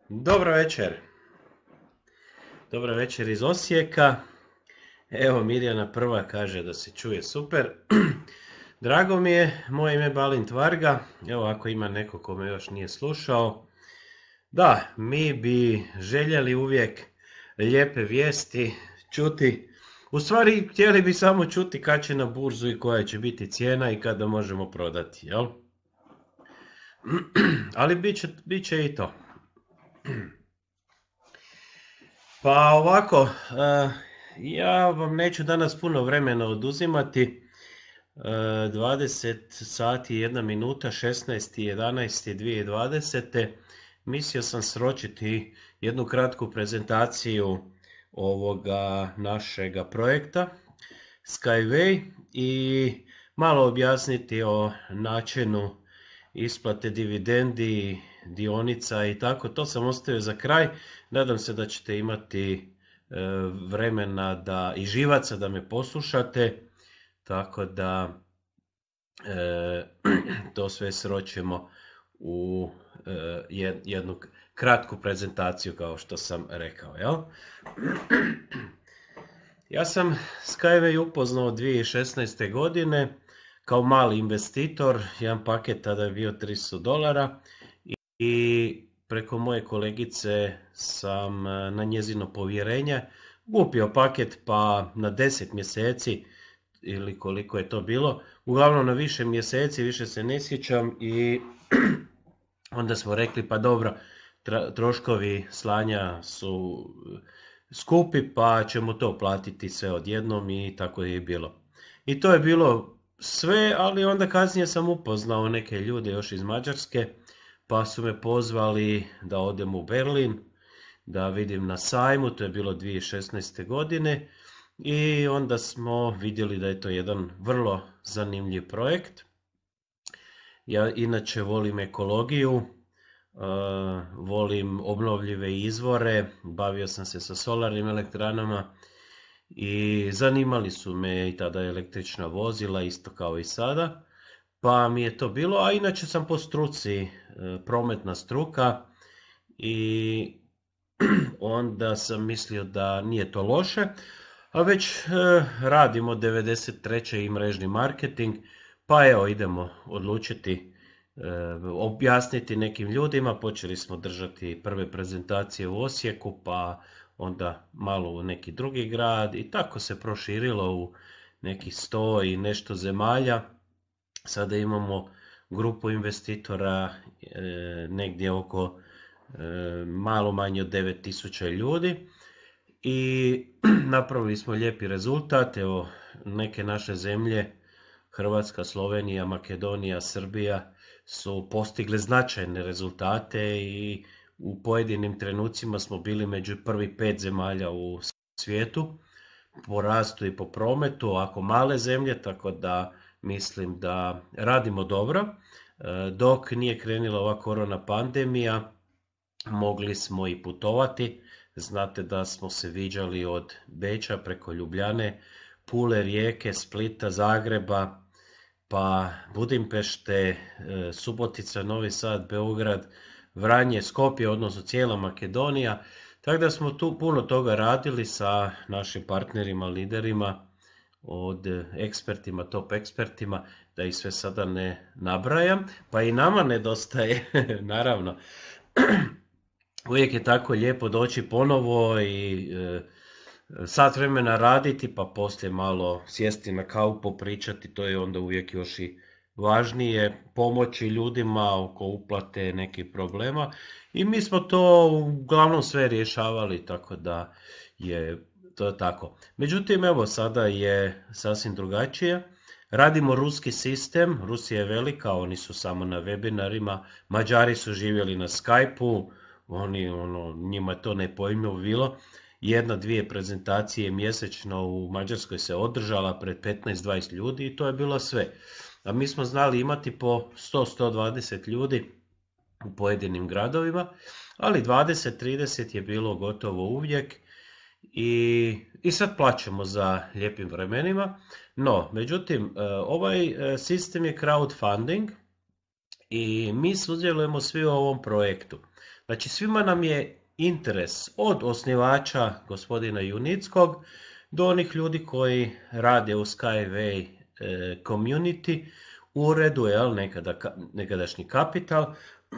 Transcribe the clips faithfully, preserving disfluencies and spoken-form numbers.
Dobro večer. Dobro večer iz Osijeka. Evo Mirjana prva kaže da se čuje super. Drago mi je, moje ime je Balint Varga. Evo ako ima neko ko me još nije slušao. Da, mi bi željeli uvijek lijepe vijesti čuti. U stvari htjeli bi samo čuti kad će na burzu i koja će biti cijena i kada možemo prodati, jel? Ali bit će, bit će i to. Pa ovako, ja vam neću danas puno vremena oduzimati. dvadeset sati i jedna minuta, šesnaesti jedanaesti dvije tisuće dvadesete. Mislio sam sročiti jednu kratku prezentaciju ovoga našega projekta Skyway i malo objasniti o načinu isplate dividendi, dionica i tako. To sam ostavio za kraj. Nadam se da ćete imati vremena da i živaca da me poslušate. Tako da e, to sve sročimo u e, jednu kratku prezentaciju kao što sam rekao. Jel? Ja sam Skyway upoznao dvije tisuće šesnaeste. godine kao mali investitor. Jedan paket tada je bio tristo dolara i preko moje kolegice sam na njezino povjerenje kupio paket pa na deset mjeseci ili koliko je to bilo, uglavnom na više mjeseci, više se ne sjećam i onda smo rekli pa dobro, troškovi slanja su skupi pa ćemo to platiti sve odjednom i tako je bilo. I to je bilo sve, ali onda kasnije sam upoznao neke ljude još iz Mađarske pa su me pozvali da odem u Berlin, da vidim na sajmu, to je bilo dvije tisuće šesnaeste. godine. I onda smo vidjeli da je to jedan vrlo zanimljiv projekt. Ja inače volim ekologiju, volim obnovljive izvore, bavio sam se sa solarnim elektranama i zanimali su me i tada električna vozila, isto kao i sada. Pa mi je to bilo, a inače sam po struci prometna struka i onda sam mislio da nije to loše. A već e, radimo devedeset treće i mrežni marketing, pa evo idemo odlučiti, e, objasniti nekim ljudima. Počeli smo držati prve prezentacije u Osijeku, pa onda malo u neki drugi grad i tako se proširilo u nekih sto i nešto zemalja. Sada imamo grupu investitora e, negdje oko e, malo manje od devet tisuća ljudi. I napravili smo lijepi rezultat. Evo, neke naše zemlje, Hrvatska, Slovenija, Makedonija, Srbija, su postigle značajne rezultate i u pojedinim trenucima smo bili među prvi pet zemalja u svijetu po rastu i po prometu, ovako male zemlje, tako da mislim da radimo dobro. Dok nije krenula ova korona pandemija, mogli smo i putovati. Znate da smo se viđali od Beča preko Ljubljane, Pule, Rijeke, Splita, Zagreba, pa Budimpešte, Subotica, Novi Sad, Beograd, Vranje, Skopje, odnosno cijela Makedonija. Tako da smo tu puno toga radili sa našim partnerima, liderima, od ekspertima, top ekspertima, da ih sve sada ne nabrajam, pa i nama nedostaje, naravno. Uvijek je tako lijepo doći ponovo i e, sat vremena raditi, pa poslije malo sjesti na kavu, popričati, to je onda uvijek još i važnije, pomoći ljudima oko uplate nekih problema. I mi smo to uglavnom sve rješavali, tako da je to tako. Međutim, evo sada je sasvim drugačije. Radimo ruski sistem, Rusija je velika, oni su samo na webinarima, Mađari su živjeli na Skype-u, oni, ono, njima to nepojmljivo bilo. Jedna, dvije prezentacije mjesečno u Mađarskoj se održala pred petnaest do dvadeset ljudi i to je bilo sve. A mi smo znali imati po sto do sto dvadeset ljudi u pojedinim gradovima, ali dvadeset do trideset je bilo gotovo uvijek i, i sad plaćamo za lijepim vremenima. No, međutim, ovaj sistem je crowdfunding i mi sudjelujemo svi u ovom projektu. Znači svima nam je interes od osnivača gospodina Junickog do onih ljudi koji rade u Skyway e, community uredu, jel, nekada, nekadašnji Kapital,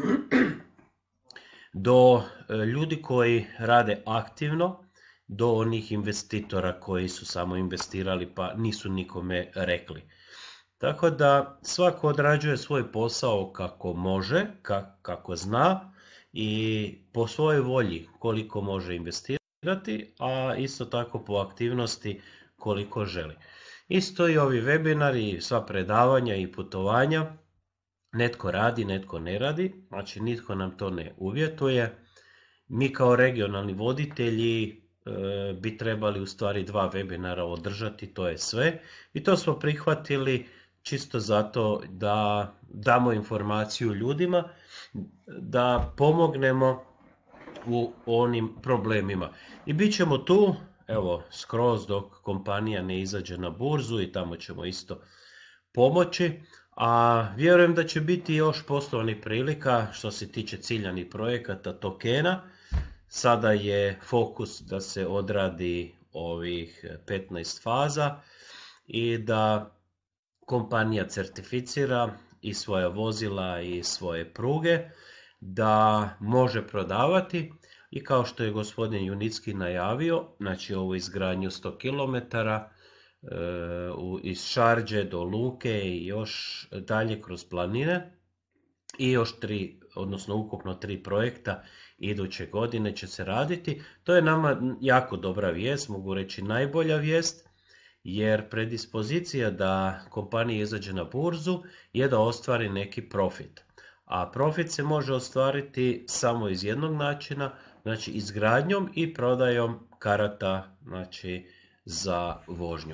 do e, ljudi koji rade aktivno, do onih investitora koji su samo investirali pa nisu nikome rekli. Tako da svako odrađuje svoj posao kako može, kako zna i po svojoj volji koliko može investirati, a isto tako po aktivnosti koliko želi. Isto i ovi webinari, sva predavanja i putovanja, netko radi, netko ne radi, znači nitko nam to ne uvjetuje. Mi kao regionalni voditelji e, bi trebali u stvari dva webinara održati, to je sve. I to smo prihvatili čisto zato da damo informaciju ljudima, da pomognemo u onim problemima. I bit ćemo tu, evo, skroz dok kompanija ne izađe na burzu i tamo ćemo isto pomoći. A vjerujem da će biti još poslovnih prilika što se tiče ciljanih projekata tokena. Sada je fokus da se odradi ovih petnaest faza i da kompanija certificira i svoja vozila i svoje pruge, da može prodavati i kao što je gospodin Junicki najavio, znači ovu izgradnju sto kilometara e, iz Šarđe do Luke i još dalje kroz planine i još tri, odnosno ukupno tri projekta iduće godine će se raditi. To je nama jako dobra vijest, mogu reći najbolja vijest, jer predispozicija da kompanija izađe na burzu je da ostvari neki profit. A profit se može ostvariti samo iz jednog načina, znači izgradnjom i prodajom karata, znači, za vožnju.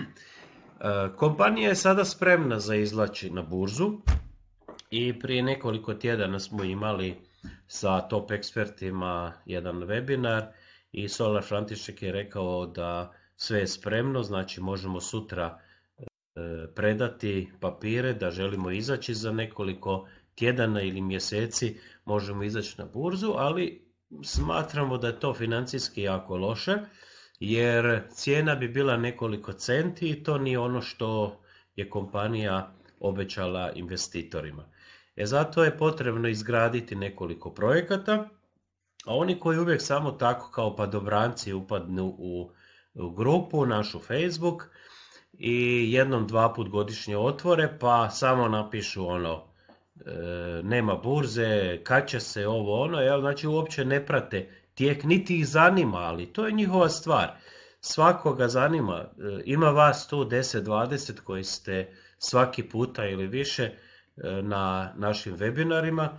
Kompanija je sada spremna za izlači na burzu i prije nekoliko tjedana smo imali sa top ekspertima jedan webinar i Solar František je rekao da sve je spremno, znači možemo sutra e, predati papire da želimo izaći za nekoliko tjedana ili mjeseci, možemo izaći na burzu, ali smatramo da je to financijski jako loše, jer cijena bi bila nekoliko centi i to nije ono što je kompanija obećala investitorima. E zato je potrebno izgraditi nekoliko projekata, a oni koji uvijek samo tako kao padobranci upadnu u u grupu, našu Facebook i jednom, dva put godišnje otvore pa samo napišu ono e, nema burze, kad će se ovo ono, jel? Znači uopće ne prate tijek, niti ih zanima, ali to je njihova stvar. Svakoga zanima, e, ima vas tu deset dvadeset koji ste svaki puta ili više e, na našim webinarima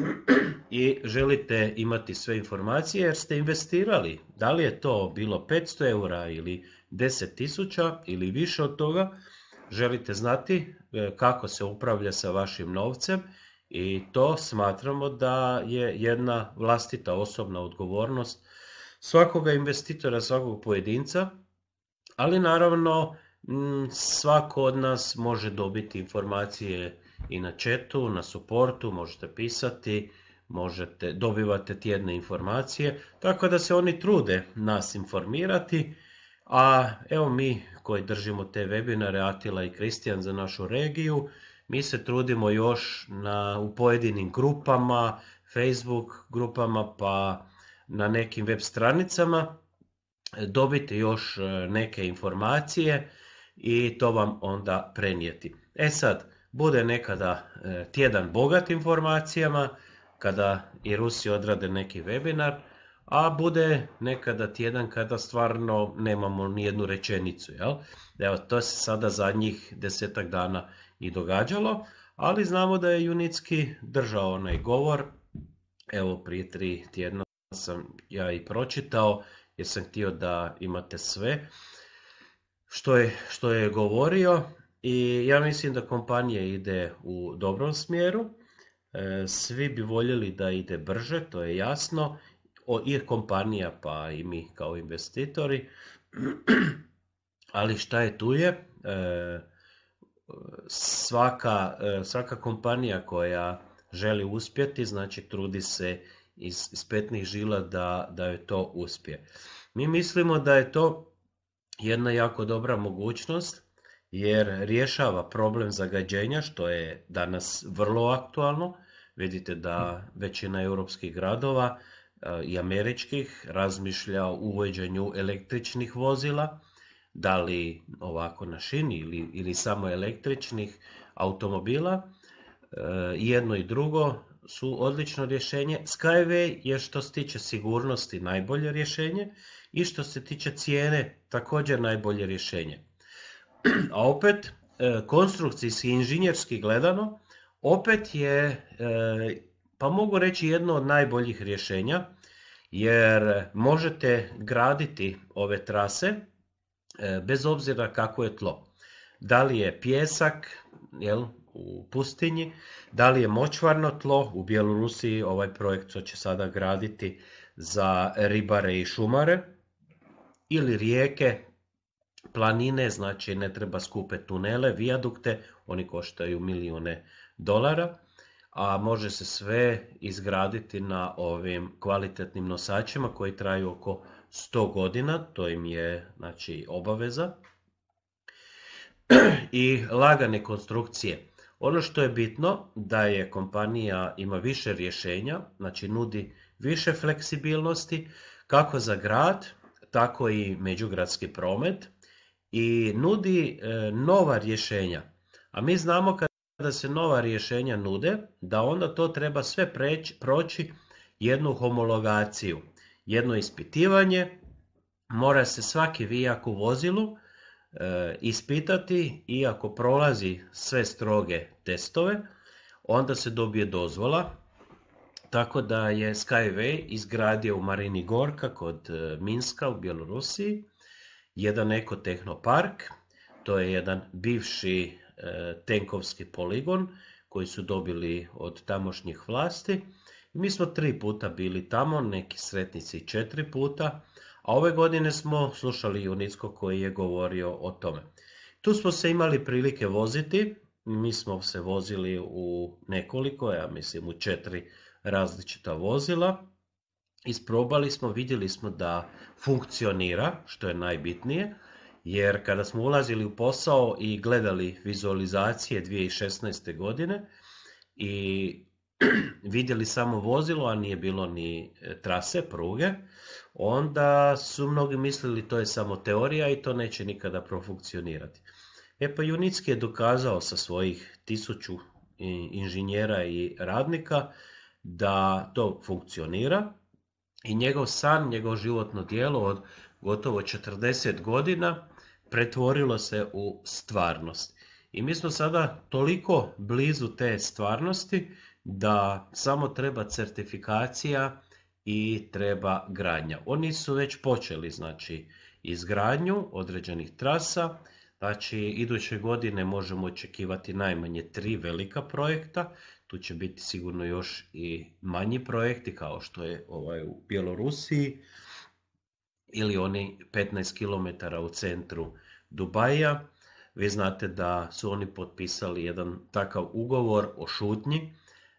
i želite imati sve informacije jer ste investirali. Da li je to bilo petsto eura ili deset tisuća ili više od toga, želite znati kako se upravlja sa vašim novcem i to smatramo da je jedna vlastita osobna odgovornost svakoga investitora, svakog pojedinca, ali naravno svako od nas može dobiti informacije i na chatu, na supportu, možete pisati, možete, dobivate tjedne informacije, tako da se oni trude nas informirati, a evo mi koji držimo te webinare, Atila i Kristijan za našu regiju, mi se trudimo još na, u pojedinim grupama, Facebook grupama pa na nekim web stranicama dobiti još neke informacije i to vam onda prenijeti. E sad, bude nekada tjedan bogat informacijama, kada i Rusi odrade neki webinar, a bude nekada tjedan kada stvarno nemamo ni jednu rečenicu. Jel? Evo, to se sada zadnjih desetak dana i događalo, ali znamo da je Junicki držao onaj govor. Evo, prije tri tjedna sam ja i pročitao, jer sam htio da imate sve što je, što je govorio. I ja mislim da kompanija ide u dobrom smjeru, svi bi voljeli da ide brže, to je jasno, i kompanija pa i mi kao investitori, ali šta je tu je, svaka, svaka kompanija koja želi uspjeti, znači trudi se iz, iz petnih žila da, da joj to uspije. Mi mislimo da je to jedna jako dobra mogućnost jer rješava problem zagađenja, što je danas vrlo aktualno. Vidite da većina europskih gradova i američkih razmišlja o uvođenju električnih vozila, da li ovako na šini ili, ili samo električnih automobila. Jedno i drugo su odlično rješenje. Skyway je što se tiče sigurnosti najbolje rješenje i što se tiče cijene također najbolje rješenje. A opet, konstrukcijski, inženjerski gledano, opet je, pa mogu reći, jedno od najboljih rješenja, jer možete graditi ove trase bez obzira kako je tlo. Da li je pijesak, jel, u pustinji, da li je močvarno tlo, u Bjelorusiji ovaj projekt će sada graditi za ribare i šumare, ili rijeke, planine, znači ne treba skupe tunele, vijadukte, oni koštaju milijune dolara, a može se sve izgraditi na ovim kvalitetnim nosačima koji traju oko sto godina, to im je, znači, obaveza, i lagane konstrukcije. Ono što je bitno da je kompanija ima više rješenja, znači nudi više fleksibilnosti kako za grad, tako i međugradski promet, i nudi e, nova rješenja. A mi znamo kada se nova rješenja nude, da onda to treba sve preć, proći jednu homologaciju, jedno ispitivanje, mora se svaki vijak u vozilu e, ispitati i ako prolazi sve stroge testove, onda se dobije dozvola. Tako da je Skyway izgradio u Marini Gorka kod Minska u Bjelorusiji jedan ekotehnopark. To je jedan bivši e, tenkovski poligon koji su dobili od tamošnjih vlasti. Mi smo tri puta bili tamo, neki sretnici četiri puta, a ove godine smo slušali Junicko koji je govorio o tome. Tu smo se imali prilike voziti, mi smo se vozili u nekoliko, ja mislim u četiri različita vozila. Isprobali smo, vidjeli smo da funkcionira, što je najbitnije, jer kada smo ulazili u posao i gledali vizualizacije dvije tisuće šesnaeste. godine i vidjeli samo vozilo, a nije bilo ni trase, pruge, onda su mnogi mislili to je samo teorija i to neće nikada profunkcionirati. E pa Junicki je dokazao sa svojih tisuću inženjera i radnika da to funkcionira i njegov san, njegov životno djelo od gotovo četrdeset godina pretvorilo se u stvarnost. I mi smo sada toliko blizu te stvarnosti da samo treba certifikacija i treba gradnja. Oni su već počeli, znači, izgradnju određenih trasa. Znači, iduće godine možemo očekivati najmanje tri velika projekta. Tu će biti sigurno još i manji projekti kao što je ovaj u Bjelorusiji ili oni petnaest kilometara u centru Dubaija. Vi znate da su oni potpisali jedan takav ugovor o šutnji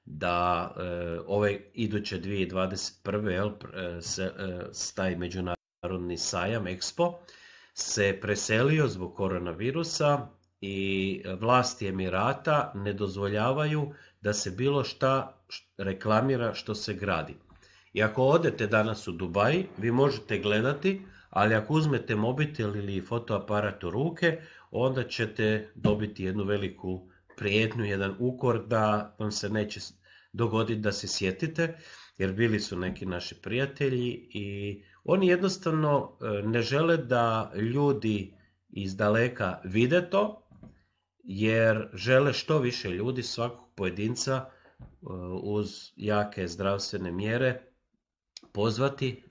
da e, ove iduće dvije tisuće dvadeset prve. Jel, se, e, taj međunarodni sajam Expo se preselio zbog koronavirusa i vlasti Emirata ne dozvoljavaju da se bilo šta reklamira što se gradi. I ako odete danas u Dubai, vi možete gledati, ali ako uzmete mobitel ili fotoaparat u ruke, onda ćete dobiti jednu veliku prijetnju, jedan ukor da vam se neće dogoditi da se sjetite, jer bili su neki naši prijatelji i oni jednostavno ne žele da ljudi iz daleka vide to, jer žele što više ljudi, svakog pojedinca uz jake zdravstvene mjere pozvati.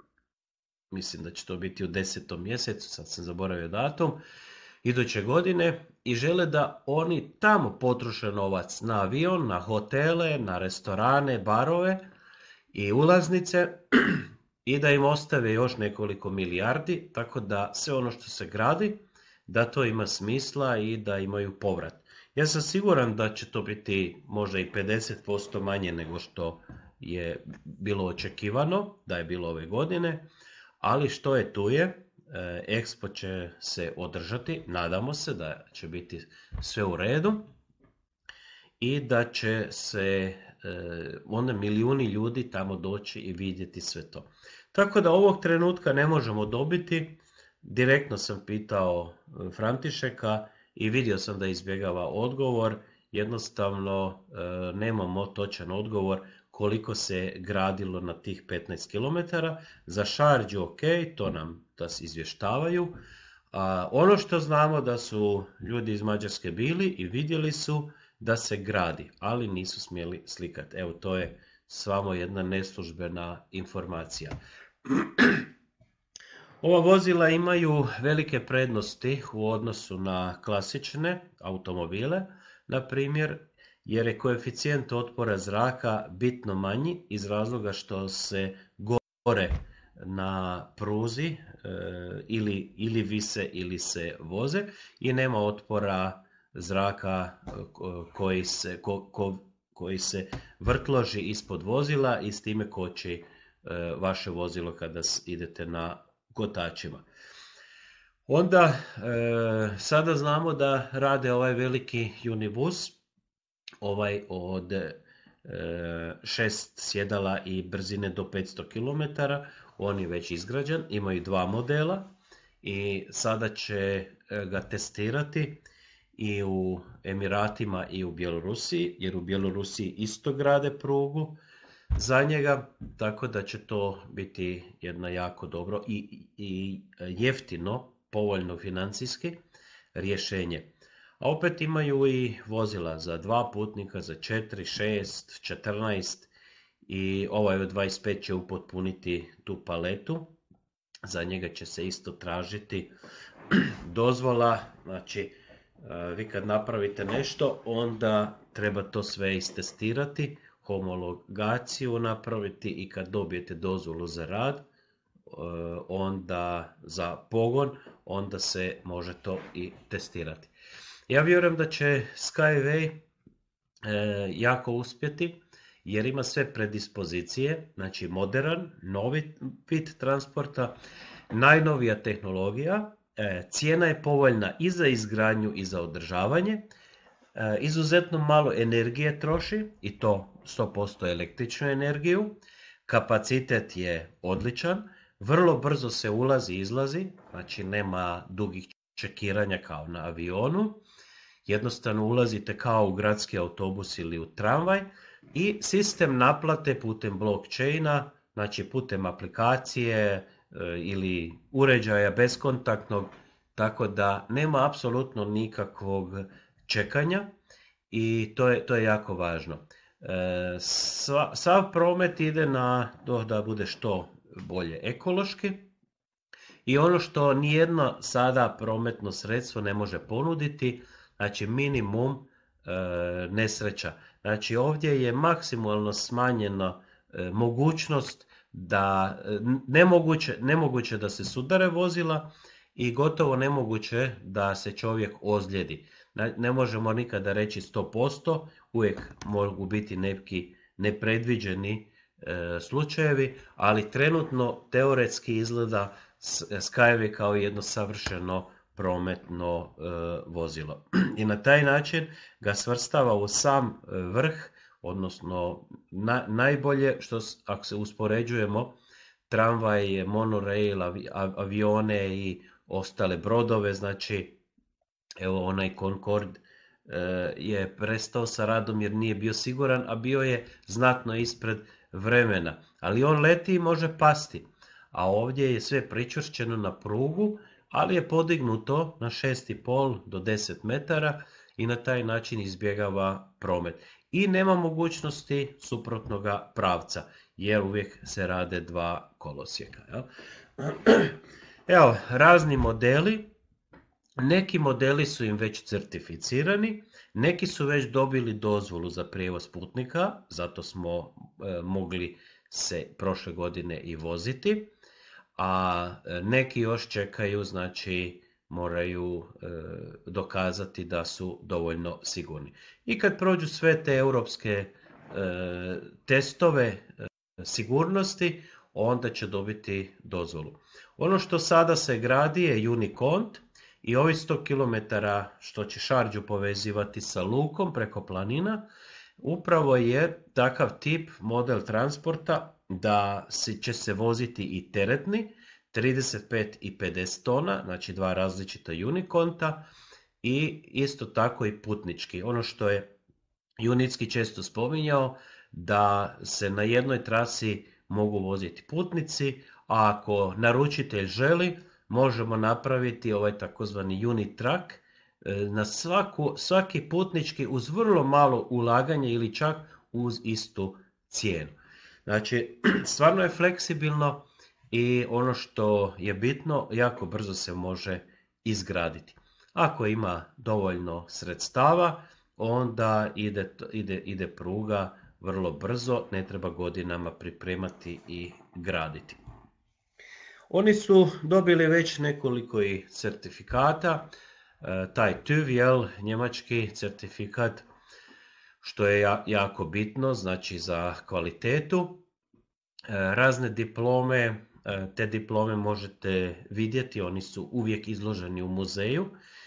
Mislim da će to biti u desetom mjesecu, sad sam zaboravio datum, iduće godine, i žele da oni tamo potroše novac na avion, na hotele, na restorane, barove i ulaznice i da im ostave još nekoliko milijardi, tako da sve ono što se gradi, da to ima smisla i da imaju povrat. Ja sam siguran da će to biti možda i pedeset posto manje nego što je bilo očekivano, da je bilo ove godine, ali što je tu je, Expo će se održati, nadamo se da će biti sve u redu i da će se onda milijuni ljudi tamo doći i vidjeti sve to. Tako da ovog trenutka ne možemo dobiti, direktno sam pitao Františeka i vidio sam da izbjegava odgovor, jednostavno nemamo točan odgovor koliko se gradilo na tih petnaest kilometara. Za Šarđu ok, to nam das izvještavaju. A ono što znamo da su ljudi iz Mađarske bili i vidjeli su da se gradi, ali nisu smjeli slikati. Evo, to je samo jedna neslužbena informacija. Ova vozila imaju velike prednosti u odnosu na klasične automobile, na primjer, jer je koeficijent otpora zraka bitno manji iz razloga što se gore na pruzi e, ili, ili vise ili se voze i nema otpora zraka koji se, ko, ko, koji se vrtloži ispod vozila i s time koči e, vaše vozilo kada idete na kotačima. Onda e, sada znamo da rade ovaj veliki Unibus, ovaj od e, šest sjedala i brzine do petsto kilometara, on je već izgrađen, imaju dva modela i sada će ga testirati i u Emiratima i u Bjelorusiji, jer u Bjelorusiji isto grade prugu za njega, tako da će to biti jedna jako dobro i, i jeftino, povoljno financijski rješenje. A opet imaju i vozila za dva putnika, za četiri, šest, četrnaest i ovaj od dvadeset pet će upotpuniti tu paletu. Za njega će se isto tražiti dozvola, znači vi kad napravite nešto, onda treba to sve istestirati, homologaciju napraviti i kad dobijete dozvolu za rad, onda za pogon, onda se može to i testirati. Ja vjerujem da će Skyway jako uspjeti jer ima sve predispozicije, znači modern, novi vid transporta, najnovija tehnologija, cijena je povoljna i za izgradnju i za održavanje, izuzetno malo energije troši i to sto posto električnu energiju, kapacitet je odličan, vrlo brzo se ulazi i izlazi, znači nema dugih čekiranja kao na avionu, jednostavno ulazite kao u gradski autobus ili u tramvaj i sistem naplate putem blockchaina, znači putem aplikacije ili uređaja beskontaktnog, tako da nema apsolutno nikakvog čekanja i to je, to je jako važno. E, sva, sav promet ide na to da bude što bolje ekološki i ono što nijedno sada prometno sredstvo ne može ponuditi, znači minimum e, nesreća. Znači ovdje je maksimalno smanjena e, mogućnost da nemoguće, nemoguće da se sudare vozila i gotovo nemoguće da se čovjek ozlijedi. Ne možemo nikada reći sto posto, uvijek mogu biti neki nepredviđeni e, slučajevi, ali trenutno teoretski izgleda Skyway kao jedno savršeno prometno e, vozilo. I na taj način ga svrstava u sam vrh, odnosno na, najbolje što ako se uspoređujemo tramvaj, monorail, avi, avione i ostale brodove, znači evo onaj Concorde e, je prestao sa radom jer nije bio siguran, a bio je znatno ispred vremena, ali on leti i može pasti, a ovdje je sve pričvršćeno na prugu, ali je podignuto na šest i pol do deset metara i na taj način izbjegava promet. I nema mogućnosti suprotnog pravca, jer uvijek se rade dva kolosijeka. Jel? Evo, razni modeli, neki modeli su im već certificirani, neki su već dobili dozvolu za prijevoz putnika, zato smo e, mogli se prošle godine i voziti, a neki još čekaju znači moraju e, dokazati da su dovoljno sigurni. I kad prođu sve te europske e, testove e, sigurnosti, onda će dobiti dozvolu. Ono što sada se gradi je Unicont i ovih sto kilometara što će Šarđu povezivati sa lukom preko planina, upravo je takav tip model transporta da će se voziti i teretni, trideset pet i pedeset tona, znači dva različita Uniconta, i isto tako i putnički. Ono što je Junicki često spominjao, da se na jednoj trasi mogu voziti putnici, a ako naručitelj želi, možemo napraviti ovaj takozvani Unitrack na svaku, svaki putnički uz vrlo malo ulaganje ili čak uz istu cijenu. Znači, stvarno je fleksibilno i ono što je bitno, jako brzo se može izgraditi. Ako ima dovoljno sredstava, onda ide, ide, ide pruga vrlo brzo, ne treba godinama pripremati i graditi. Oni su dobili već nekoliko i certifikata, taj T U V, jel, njemački certifikat, što je jako bitno, znači za kvalitetu. Razne diplome, te diplome možete vidjeti, oni su uvijek izloženi u muzeju.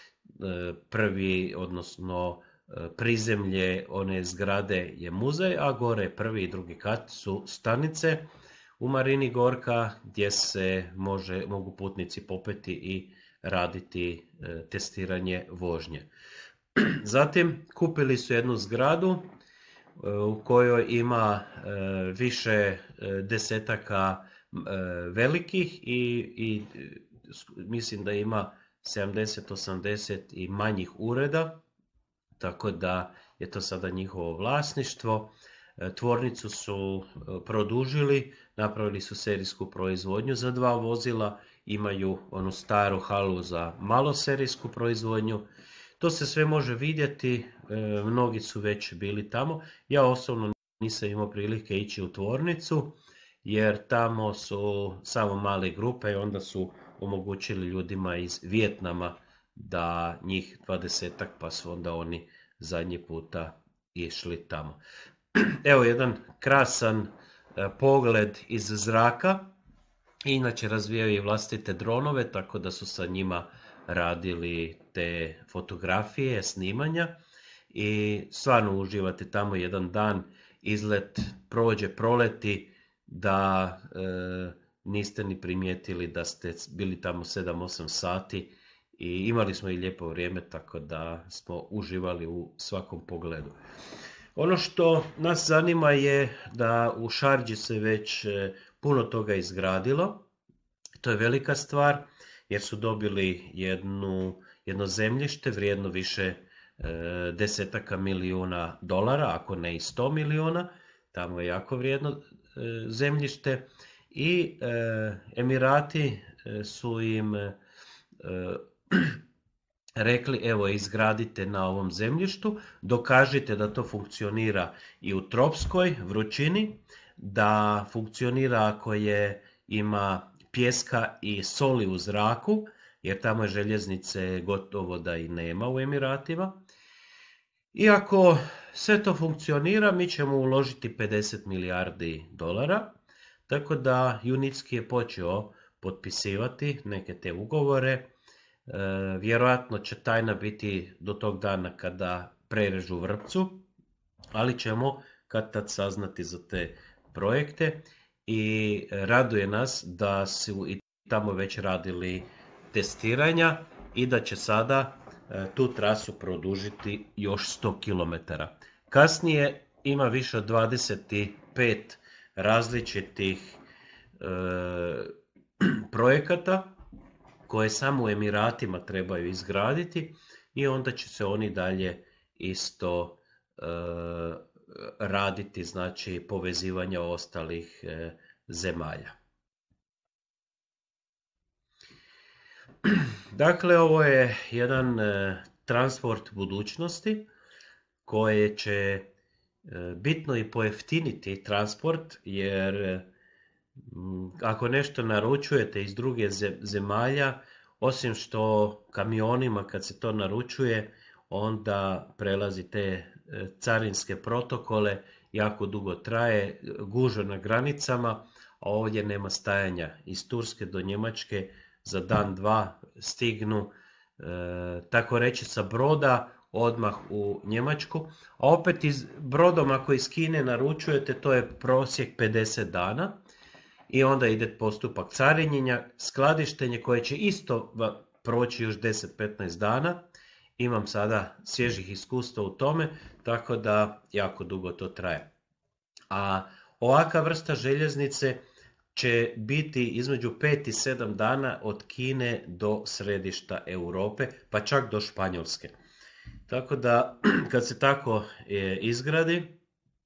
Prvi, odnosno prizemlje one zgrade je muzej, a gore prvi i drugi kat su stanice u Marini Gorka gdje se može, mogu putnici popeti i raditi testiranje vožnje. Zatim kupili su jednu zgradu u kojoj ima više desetaka velikih i, i mislim da ima sedamdeset osamdeset i manjih ureda, tako da je to sada njihovo vlasništvo. Tvornicu su produžili, napravili su serijsku proizvodnju za dva vozila, imaju onu staru halu za maloserijsku proizvodnju. To se sve može vidjeti, mnogi su već bili tamo. Ja osobno nisam imao prilike ići u tvornicu, jer tamo su samo male grupe i onda su omogućili ljudima iz Vijetnama da njih dvadesetak, pa su onda oni zadnji puta išli tamo. Evo jedan krasan pogled iz zraka. Inače razvijaju i vlastite dronove, tako da su sa njima radili te fotografije, snimanja i stvarno uživate tamo jedan dan, izlet prođe, proleti, da e, niste ni primijetili da ste bili tamo sedam osam sati i imali smo i lijepo vrijeme, tako da smo uživali u svakom pogledu. Ono što nas zanima je da u Šarđi se već puno toga izgradilo. To je velika stvar jer su dobili jednu, jedno zemljište vrijedno više e, desetaka milijuna dolara, ako ne i sto milijuna. Tamo je jako vrijedno e, zemljište i e, Emirati su im e, rekli, evo, izgradite na ovom zemljištu, dokažite da to funkcionira i u tropskoj vrućini, da funkcionira ako je, ima pijeska i soli u zraku, jer tamo je željeznice gotovo da i nema u Emiratima. I ako sve to funkcionira, mi ćemo uložiti pedeset milijardi dolara, tako da Junicki je počeo potpisivati neke te ugovore. E, vjerojatno će tajna biti do tog dana kada prerežu vrpcu, ali ćemo kad tad saznati za te projekte i raduje nas da su i tamo već radili testiranja i da će sada e, tu trasu produžiti još sto kilometara. Kasnije ima više od dvadeset pet različitih e, projekata koje samo u Emiratima trebaju izgraditi i onda će se oni dalje isto e, raditi, znači povezivanja ostalih e, zemalja. Dakle, ovo je jedan e, transport budućnosti koje će e, bitno i pojeftiniti transport, jer e, ako nešto naručujete iz druge zemalja, osim što kamionima kad se to naručuje, onda prelazi te carinske protokole, jako dugo traje, gužva na granicama, a ovdje nema stajanja. Iz Turske do Njemačke za dan, dva stignu, e, tako reći sa broda, odmah u Njemačku, a opet iz brodom ako iz Kine naručujete, to je prosjek pedeset dana i onda ide postupak carinjenja, skladištenje koje će isto proći još deset do petnaest dana. Imam sada svježih iskustva u tome, tako da jako dugo to traje. A ovaka vrsta željeznice će biti između pet i sedam dana od Kine do središta Europe, pa čak do Španjolske. Tako da kad se tako izgradi,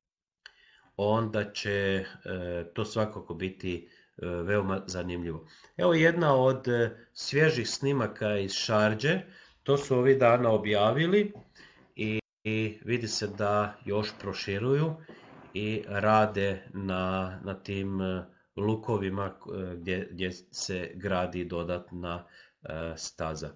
onda će to svakako biti veoma zanimljivo. Evo jedna od svježih snimaka iz Šarđe, to su ovih dana objavili i, i vidi se da još proširuju i rade na, na tim lukovima gdje, gdje se gradi dodatna staza.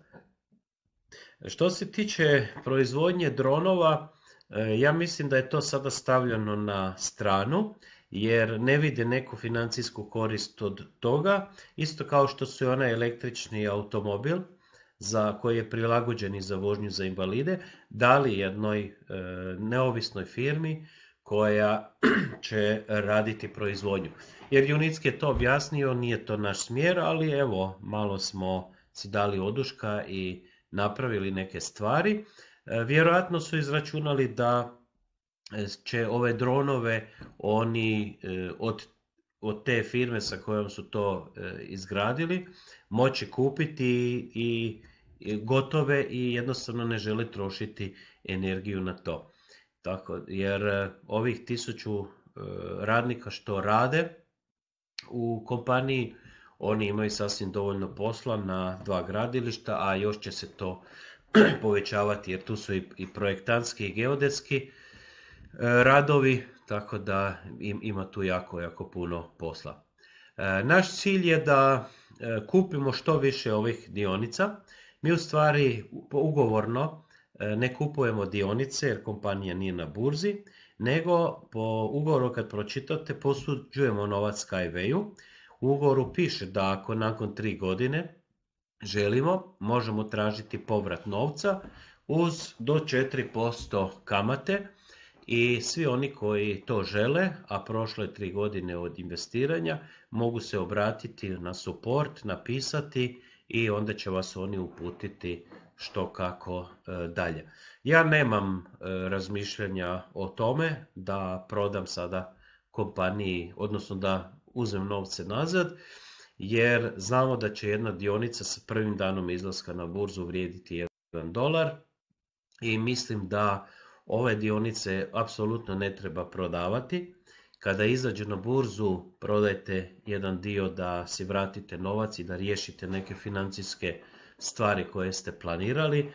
Što se tiče proizvodnje dronova, ja mislim da je to sada stavljeno na stranu, jer ne vide neku financijsku korist od toga, isto kao što su i onaj električni automobil, za koji je prilagođen i za vožnju za invalide, dali jednoj e, neovisnoj firmi koja će raditi proizvodnju. Jer Junicki je to objasnio, nije to naš smjer, ali evo, malo smo si dali oduška i napravili neke stvari. E, vjerojatno su izračunali da će ove dronove oni e, od, od te firme sa kojom su to e, izgradili moći kupiti i gotove i jednostavno ne žele trošiti energiju na to. Tako, jer ovih tisuću radnika što rade u kompaniji, oni imaju sasvim dovoljno posla na dva gradilišta, a još će se to povećavati jer tu su i projektantski i geodetski radovi, tako da ima tu jako, jako puno posla. Naš cilj je da kupimo što više ovih dionica. Mi u stvari ugovorno ne kupujemo dionice jer kompanija nije na burzi, nego po ugovoru kad pročitate posuđujemo novac Skywayu. U ugovoru piše da ako nakon tri godine želimo, možemo tražiti povrat novca uz do četiri posto kamate i svi oni koji to žele, a prošlo je tri godine od investiranja, mogu se obratiti na support, napisati i onda će vas oni uputiti što kako e, dalje. Ja nemam e, razmišljanja o tome da prodam sada kompaniji, odnosno da uzmem novce nazad, jer znamo da će jedna dionica sa prvim danom izlaska na burzu vrijediti jedan dolar i mislim da ove dionice apsolutno ne treba prodavati. Kada izađe na burzu, prodajte jedan dio da si vratite novac i da riješite neke financijske stvari koje ste planirali,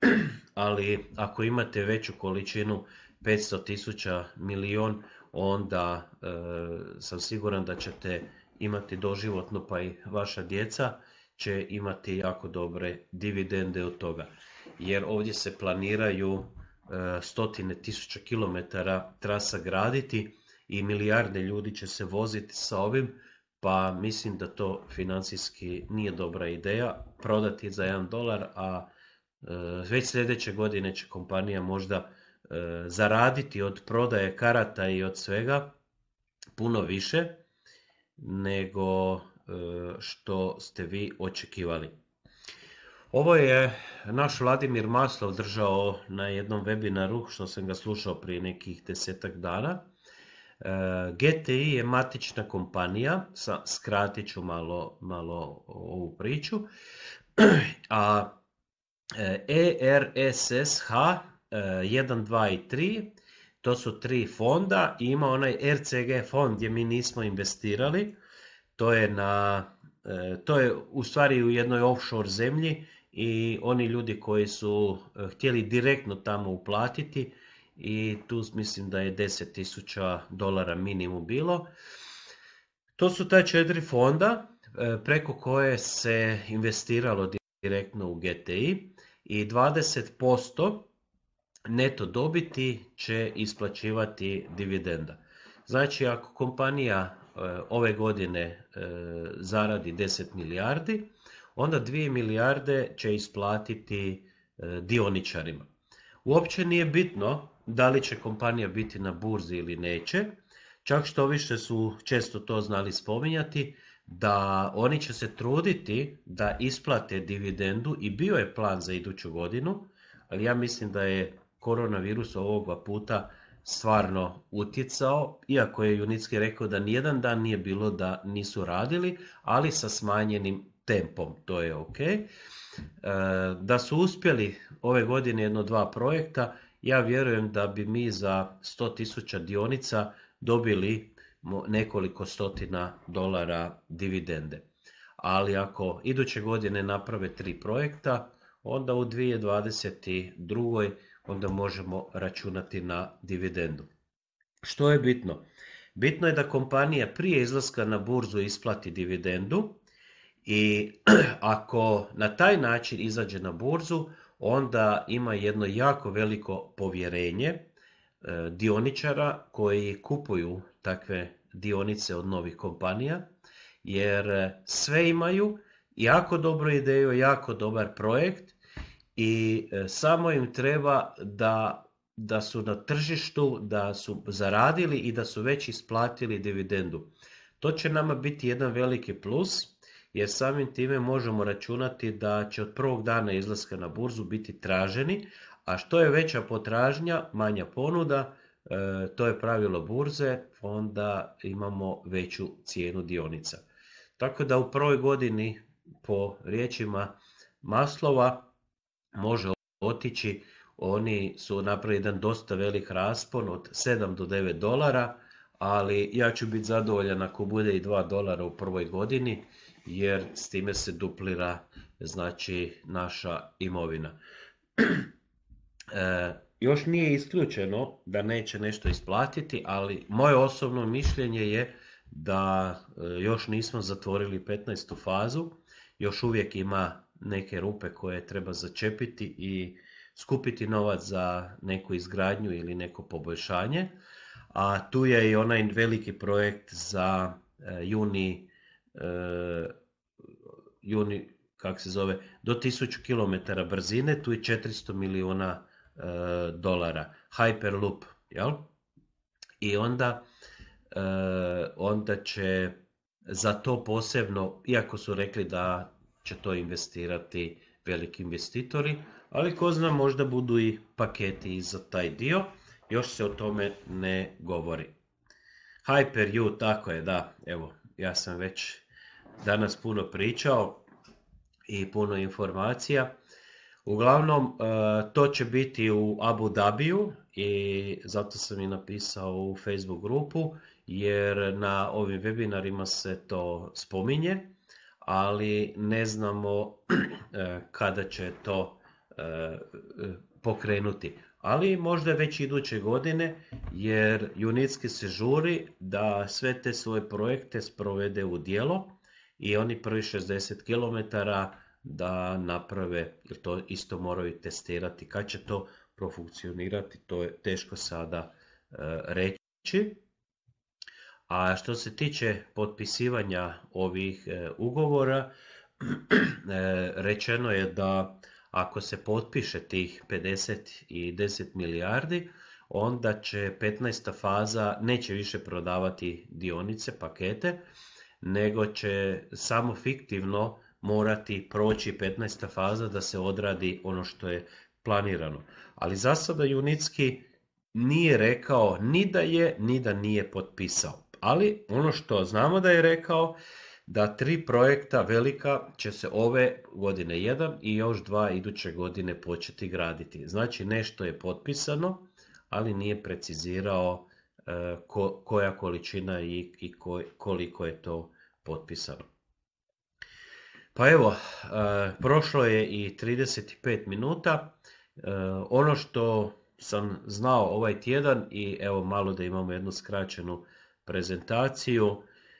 ali ako imate veću količinu petsto tisuća, milion, onda e, sam siguran da ćete imati doživotno, pa i vaša djeca će imati jako dobre dividende od toga. Jer ovdje se planiraju e, stotine tisuća kilometara trasa graditi i milijarde ljudi će se voziti sa ovim, pa mislim da to financijski nije dobra ideja prodati za jedan dolar, a e, već sljedeće godine će kompanija možda e, zaraditi od prodaje karata i od svega puno više nego e, što ste vi očekivali. Ovo je naš Vladimir Maslov držao na jednom webinaru što sam ga slušao prije nekih desetak dana. G T I je matična kompanija, skratit ću malo, malo ovu priču, a E R S S H jedan, dva i tri, to su tri fonda i ima onaj R C G fond gdje mi nismo investirali, to je, na, to je u stvari u jednoj offshore zemlji i oni ljudi koji su htjeli direktno tamo uplatiti, i tu mislim da je deset tisuća dolara minimum bilo. To su ta četiri fonda preko koje se investiralo direktno u G T I i dvadeset posto neto dobiti će isplaćivati dividenda. Znači, ako kompanija ove godine zaradi deset milijardi, onda dvije milijarde će isplatiti dioničarima. Uopće nije bitno da li će kompanija biti na burzi ili neće, čak što više su često to znali spominjati, da oni će se truditi da isplate dividendu i bio je plan za iduću godinu, ali ja mislim da je koronavirus ovoga puta stvarno utjecao, iako je Junicki rekao da nijedan dan nije bilo da nisu radili, ali sa smanjenim tempom, to je ok. Da su uspjeli ove godine jedno dva projekta, ja vjerujem da bi mi za sto tisuća dionica dobili nekoliko stotina dolara dividende. Ali ako iduće godine naprave tri projekta, onda u dvije tisuće dvadeset druge onda možemo računati na dividendu. Što je bitno? Bitno je da kompanija prije izlaska na burzu isplati dividendu i ako na taj način izađe na burzu, onda ima jedno jako veliko povjerenje dioničara koji kupuju takve dionice od novih kompanija, jer sve imaju jako dobru ideju, jako dobar projekt i samo im treba da, da su na tržištu, da su zaradili i da su već isplatili dividendu. To će nama biti jedan veliki plus, jer samim time možemo računati da će od prvog dana izlaska na burzu biti traženi, a što je veća potražnja, manja ponuda, e, to je pravilo burze, onda imamo veću cijenu dionica. Tako da u prvoj godini, po riječima Maslova, može otići, oni su napravili jedan dosta velik raspon od sedam do devet dolara, ali ja ću biti zadovoljan ako bude i dva dolara u prvoj godini, jer s time se duplira, znači, naša imovina. E, još nije isključeno da neće nešto isplatiti, ali moje osobno mišljenje je da još nismo zatvorili petnaestu fazu, još uvijek ima neke rupe koje treba začepiti i skupiti novac za neku izgradnju ili neko poboljšanje, a tu je i onaj veliki projekt za juni, juni kako se zove, do tisuću kilometara brzine, tu je četiristo milijuna dolara, Hyperloop, jel? I onda, onda će za to posebno, iako su rekli da će to investirati veliki investitori, ali ko zna, možda budu i paketi za taj dio, još se o tome ne govori. Hyper-U, tako je, da, evo, ja sam već danas puno pričao i puno informacija. Uglavnom, to će biti u Abu Dhabiju i zato sam i napisao u Facebook grupu, jer na ovim webinarima se to spominje, ali ne znamo kada će to pokrenuti. Ali možda već iduće godine, jer Junicki se žuri da sve te svoje projekte sprovede u djelo i oni prvi šezdeset kilometara da naprave, jer to isto moraju testirati. Kad će to profunkcionirati, to je teško sada reći. A što se tiče potpisivanja ovih ugovora, rečeno je da ako se potpiše tih pedeset i deset milijardi, onda će petnaesta faza neće više prodavati dionice, pakete, nego će samo fiktivno morati proći petnaesta faza da se odradi ono što je planirano. Ali za sada Junicki nije rekao ni da je, ni da nije potpisao. Ali ono što znamo da je rekao, da tri projekta velika će se ove godine jedan i još dva iduće godine početi graditi. Znači nešto je potpisano, ali nije precizirao ko, koja količina i, i ko, koliko je to potpisano. Pa evo, prošlo je i trideset pet minuta. Ono što sam znao ovaj tjedan i evo malo da imamo jednu skraćenu prezentaciju.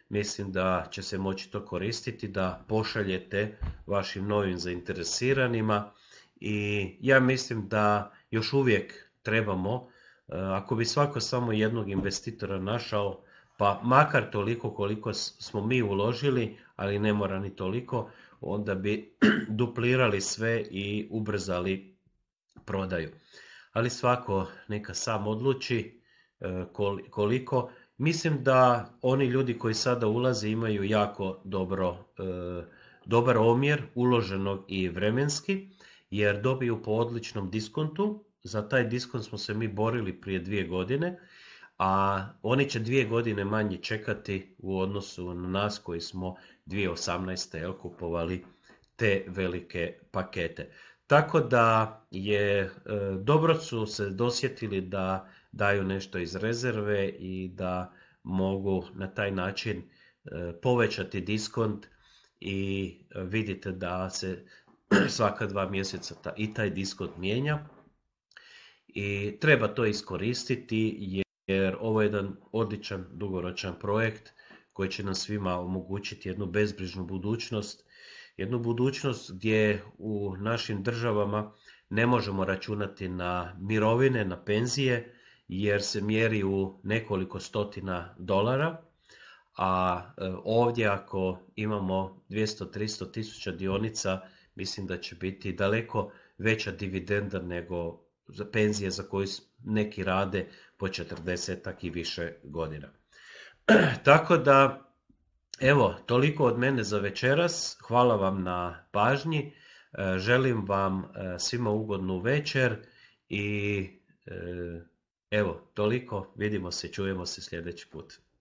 mislim da će se moći to koristiti, da pošaljete vašim novim zainteresiranima i ja mislim da još uvijek trebamo, ako bi svako samo jednog investitora našao, pa makar toliko koliko smo mi uložili, ali ne mora ni toliko, onda bi duplirali sve i ubrzali prodaju. Ali svako neka sam odluči koliko. Mislim da oni ljudi koji sada ulaze imaju jako dobro, dobar omjer uloženog i vremenski, jer dobiju po odličnom diskontu. Za taj diskont smo se mi borili prije dvije godine, a oni će dvije godine manje čekati u odnosu na nas koji smo dvije tisuće osamnaeste. jel, kupovali te velike pakete. Tako da je, dobro su se dosjetili da daju nešto iz rezerve i da mogu na taj način povećati diskont i vidite da se svaka dva mjeseca i taj diskont mijenja. I treba to iskoristiti jer ovo je jedan odličan dugoročan projekt koji će nam svima omogućiti jednu bezbrižnu budućnost, jednu budućnost gdje u našim državama ne možemo računati na mirovine, na penzije, jer se mjeri u nekoliko stotina dolara, a ovdje ako imamo dvjesto do tristo tisuća dionica, mislim da će biti daleko veća dividenda nego za penzije za koje neki rade po četrdesetak i više godina. Tako da, evo, toliko od mene za večeras. Hvala vam na pažnji. Želim vam svima ugodnu večer i evo, toliko. Vidimo se, čujemo se sljedeći put.